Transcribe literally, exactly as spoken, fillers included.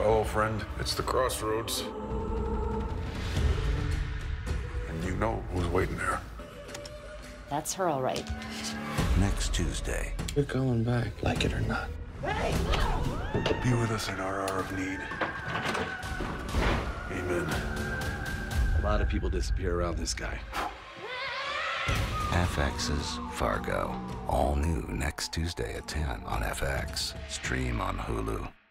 Hello, friend. It's the crossroads. And you know who's waiting there. That's her, all right. Next Tuesday. You're going back, like it or not. Be with us in our hour of need. Amen. A lot of people disappear around this guy. F X's Fargo. All new next Tuesday at ten on F X. Stream on Hulu.